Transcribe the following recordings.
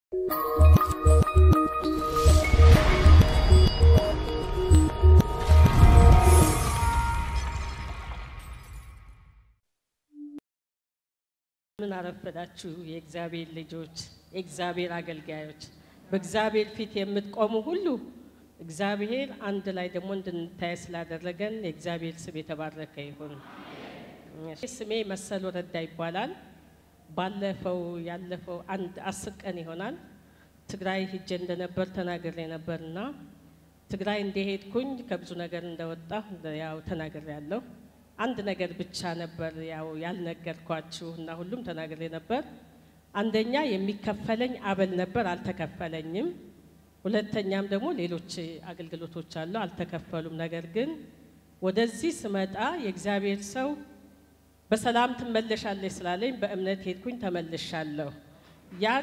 ምን አረፈዳችሁ የእግዚአብሔር ልጆች የእግዚአብሔር አገልጋዮች በእግዚአብሔር ፊት የምትቆሙ ሁሉ እግዚአብሔር አንድ ላይ ደግሞ እንድንታይ ስላደረገን የእግዚአብሔር ስም የተባረከ ይሁን። ስሜ መሰል ወረዳ ይባላል። ባለፈው ያለፈው አንድ 10 ቀን ይሆናል ትግራይ ሄጄ እንደነበር ተናግሬ ነበርና ትግራይ እንደሄድኩኝ ከብዙ ነገር እንደወጣ ያው ተናግሬያለሁ። አንድ ነገር ብቻ ነበር ያው ያልነገርኳችሁና ሁሉም ተናግሬ ነበር። አንደኛ የሚከፈለኝ አበል ነበር አልተከፈለኝም። ሁለተኛም ደግሞ ሌሎች አገልግሎቶች አሉ አልተከፈሉም። ነገር ግን ወደዚህ ስመጣ የእግዚአብሔር ሰው በሰላም ተመለሻለሽ ስላለኝ በእምነት ሄድኩኝ ተመልሻለሁ። ያን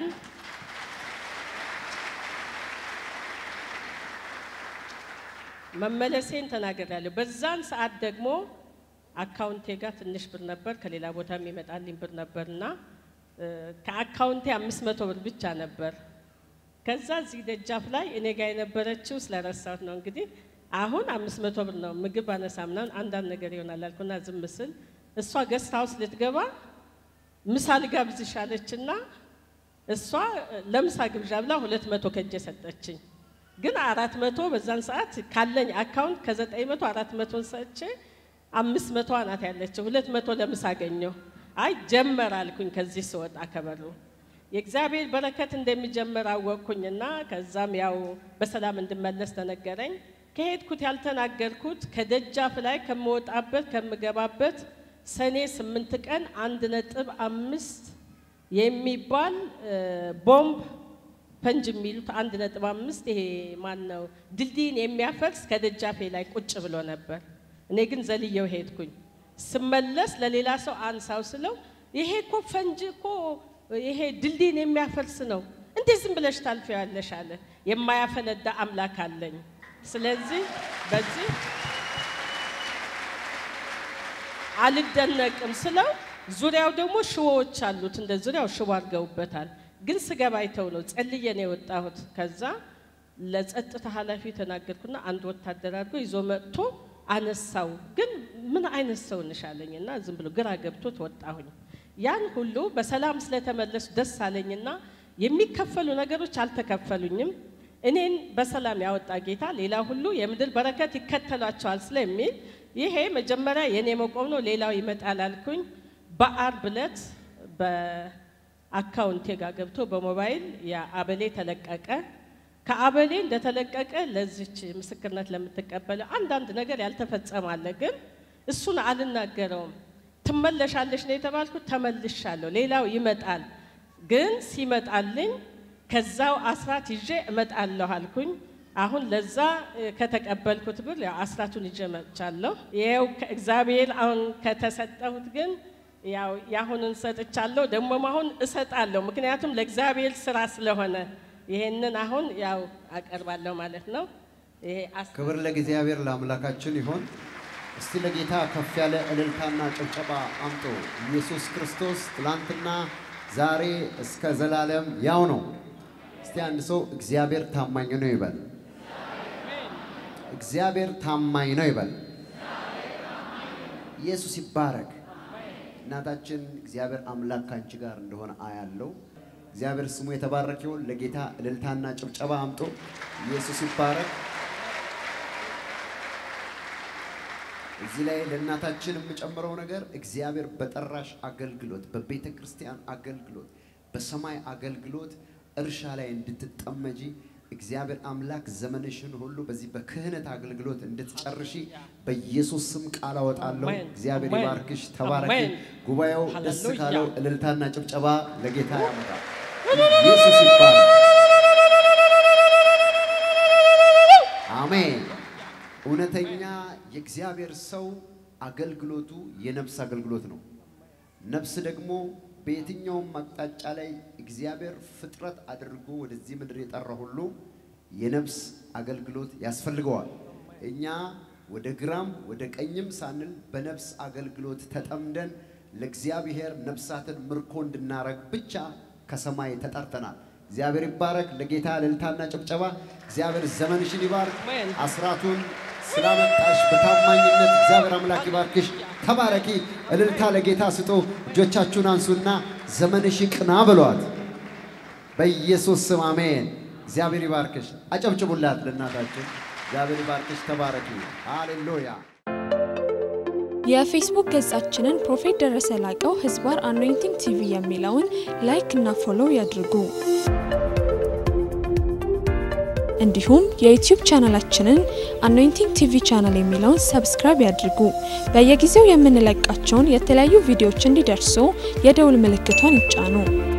መመለሴን ተናግሬያለሁ። በዛን ሰዓት ደግሞ አካውንቴ ጋር ትንሽ ብር ነበር ከሌላ ቦታ የሚመጣልኝ ብር ነበርና ከአካውንቴ 500 ብር ብቻ ነበር። ከዛ እዚህ ደጃፍ ላይ እኔ ጋር የነበረችው ስለረሳሁት ነው እንግዲህ አሁን 500 ብር ነው ምግብ አነሳምና አንዳንድ ነገር ይሆናል አልኩና ዝም ስል እሷ ገስት ሃውስ ልትገባ ምሳ ልጋብዝሽ አለችና እሷ ለምሳ ግብዣ ብላ 200 ከጄ ሰጠችኝ። ግን 400 በዛን ሰዓት ካለኝ አካውንት ከ900 400 ሰጥቼ 500 አናት ያለችው 200 ለምሳ አገኘው። አይ ጀመር አልኩኝ ከዚህ ስወጣ ከበሩ የእግዚአብሔር በረከት እንደሚጀምር አወቅኩኝና ከዛም ያው በሰላም እንድመለስ ተነገረኝ። ከሄድኩት ያልተናገርኩት ከደጃፍ ላይ ከመወጣበት ከምገባበት ሰኔ 8 ቀን 1.5 የሚባል ቦምብ ፈንጅ የሚሉት 1.5 ይሄ ማን ነው ድልድይን የሚያፈርስ ከደጃፌ ላይ ቁጭ ብሎ ነበር። እኔ ግን ዘልየው ሄድኩኝ። ስመለስ ለሌላ ሰው አንሳው ስለው ይሄ እኮ ፈንጅ እኮ ይሄ ድልድይን የሚያፈርስ ነው እንዴ ዝም ብለሽ ታልፊያለሽ አለ። የማያፈነዳ አምላክ አለኝ። ስለዚህ በዚህ አልደነቅም ስለው ዙሪያው ደግሞ ሽቦዎች አሉት እንደ ዙሪያው ሽቦ አድርገውበታል። ግን ስገባ አይተው ነው ጸልዬ ነው የወጣሁት። ከዛ ለጸጥታ ኃላፊ ተናገርኩና አንድ ወታደር አድርጎ ይዞ መጥቶ አነሳው። ግን ምን አይነት ሰው ነሻለኝና ዝም ብሎ ግራ ገብቶት ወጣሁኝ። ያን ሁሉ በሰላም ስለተመለስ ደስ አለኝና የሚከፈሉ ነገሮች አልተከፈሉኝም። እኔን በሰላም ያወጣ ጌታ ሌላ ሁሉ የምድር በረከት ይከተላቸዋል ስለሚል ይሄ መጀመሪያ የኔ መቆም ነው ሌላው ይመጣል አልኩኝ። በአርብ ዕለት በአካውንቴ ጋር ገብቶ በሞባይል ያ አበሌ ተለቀቀ። ከአበሌ እንደተለቀቀ ለዚች ምስክርነት ለምትቀበል አንዳንድ ነገር ያልተፈጸመ አለ ግን እሱን አልናገረውም። ተመለሻለሽ ነው የተባልኩት ተመልሻለሁ ሌላው ይመጣል። ግን ሲመጣልኝ ከዛው አስራት ይዤ እመጣለሁ አልኩኝ። አሁን ለዛ ከተቀበልኩት ብር ያው አስራቱን ይዤ መጥቻለሁ። ይሄው ከእግዚአብሔር አሁን ከተሰጠሁት ግን ያው ያሁንን ሰጥቻለሁ ደግሞ አሁን እሰጣለሁ ምክንያቱም ለእግዚአብሔር ስራ ስለሆነ ይሄንን አሁን ያው አቀርባለሁ ማለት ነው። ይሄ ክብር ለእግዚአብሔር ለአምላካችን ይሁን። እስቲ ለጌታ ከፍ ያለ እልልታና ጭብጨባ አምጡ። ኢየሱስ ክርስቶስ ትላንትና ዛሬ እስከ ዘላለም ያው ነው። እስቲ አንድ ሰው እግዚአብሔር ታማኝ ነው ይበል። እግዚአብሔር ታማኝ ነው ይበል። ኢየሱስ ይባረክ። እናታችን እግዚአብሔር አምላክ ካንቺ ጋር እንደሆነ አያለው። እግዚአብሔር ስሙ የተባረከ ይሁን። ለጌታ እልልታና ጭብጨባ አምጡ። ኢየሱስ ይባረክ። እዚህ ላይ ለእናታችን የምጨምረው ነገር እግዚአብሔር በጠራሽ አገልግሎት በቤተ ክርስቲያን አገልግሎት በሰማይ አገልግሎት እርሻ ላይ እንድትጠመጂ እግዚአብሔር አምላክ ዘመንሽን ሁሉ በዚህ በክህነት አገልግሎት እንድትጨርሺ በኢየሱስ ስም ቃል አወጣለሁ። እግዚአብሔር ይባርክሽ። ተባረኪ። ጉባኤው ደስ ካለው እልልታና ጭብጨባ ለጌታ ያመጣ። ኢየሱስ ይባረክ። አሜን። እውነተኛ የእግዚአብሔር ሰው አገልግሎቱ የነፍስ አገልግሎት ነው። ነፍስ ደግሞ በየትኛውም አቅጣጫ ላይ እግዚአብሔር ፍጥረት አድርጎ ወደዚህ ምድር የጠራው ሁሉ የነፍስ አገልግሎት ያስፈልገዋል። እኛ ወደ ግራም ወደ ቀኝም ሳንል በነፍስ አገልግሎት ተጠምደን ለእግዚአብሔር ነፍሳትን ምርኮ እንድናረግ ብቻ ከሰማይ ተጠርተናል። እግዚአብሔር ይባረክ ለጌታ እልልታና ጭብጨባ እግዚአብሔር ዘመንሽን ይባርክ አስራቱን ስላመጣሽ በታማኝነት እግዚአብሔር አምላክ ይባርክሽ ተባረኪ እልልታ ለጌታ ስጡ እጆቻችሁን አንሱና ዘመንሽ ይቅና በሏት በኢየሱስ ስም አሜን እግዚአብሔር ይባርክሽ አጨብጭቡላት ለእናታችን እግዚአብሔር ይባርክሽ ተባረኪ ሃሌሉያ የፌስቡክ ገጻችንን ፕሮፌት ደረሰ ላቀው ህዝባር አኖይንቲንግ ቲቪ የሚለውን ላይክ እና ፎሎው ያድርጉ እንዲሁም የዩቲዩብ ቻናላችንን አኖይንቲንግ ቲቪ ቻናል የሚለውን ሰብስክራይብ ያድርጉ በየጊዜው የምንለቃቸውን የተለያዩ ቪዲዮዎች እንዲደርሱ የደውል ምልክቷን ይጫኑ